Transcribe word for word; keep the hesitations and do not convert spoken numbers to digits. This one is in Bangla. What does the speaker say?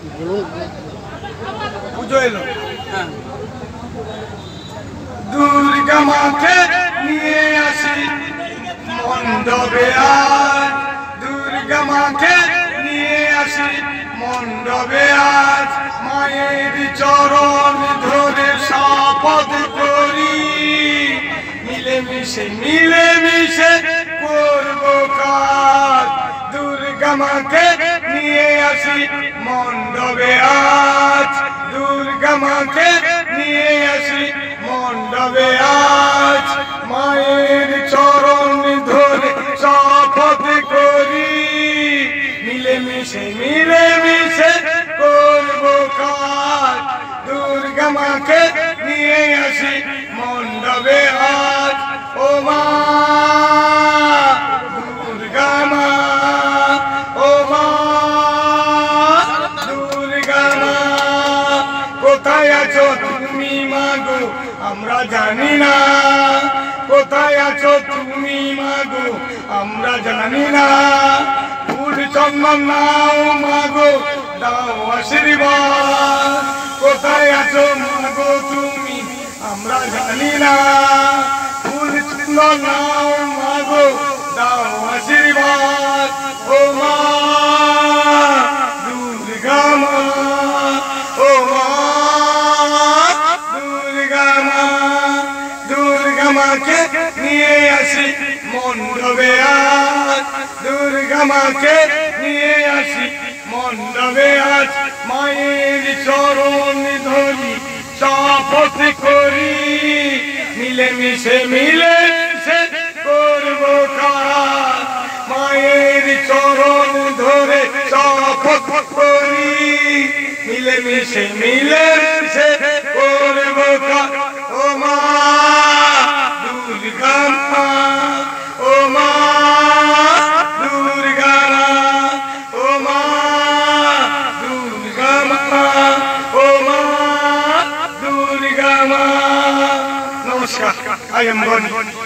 পুজো এলো। দুর্গা মাকে নিয়ে আসি মণ্ডপে আজ, দুর্গা মাকে নিয়ে আসি মণ্ডপে আজ, মায়ের চরণ ধরে শপথ করি মিলেমিশে মিলেমিশে করব কাজ। দুর্গা মাকে নিয়ে আসি মণ্ডপে আজ, দুর্গা মাকে নিয়ে আসি মণ্ডপে আজ, মায়ের চরণ ধরে শপথ করি মিলেমিশে মিলেমিশে করব কাজ। দুর্গা মাকে নিয়ে আসি মণ্ডপে আজ। ও মা দুর্গা মা, ও মা দুর্গা মা, কোথায় আছো তুমি মা গো আমরা জানি না, কোথায় আছো তুমি মা গো আমরা জানি না। ফুল চন্দন নাও মা গো দাও আশীর্বাদ, কোথায় আছো মা গো তুমি আমরা জানি না। ফুল চন্দন নাও মা গো দাও আশীর্বাদ। ও মা দুর্গা মা, ও মা দুর্গা মা, দুর্গা মাকে নিয়ে আসি মণ্ডপে আজ, দুর্গা মাকে নিয়ে আসি মণ্ডপে আজ, মায়ের চরণ ধরি শপথ করি মিলেমিশে মিলেমিশে করব কাজ। মায়ের চরণ ধরে শপথ করি মিলেমিশে মিলেমিশে করব কাজ। ও মা দুর্গা মা, ও মা দুর্গা মা, ও মা দুর্গা মা, ও মা দুর্গা মা। নমস্কার, আই এম বনি।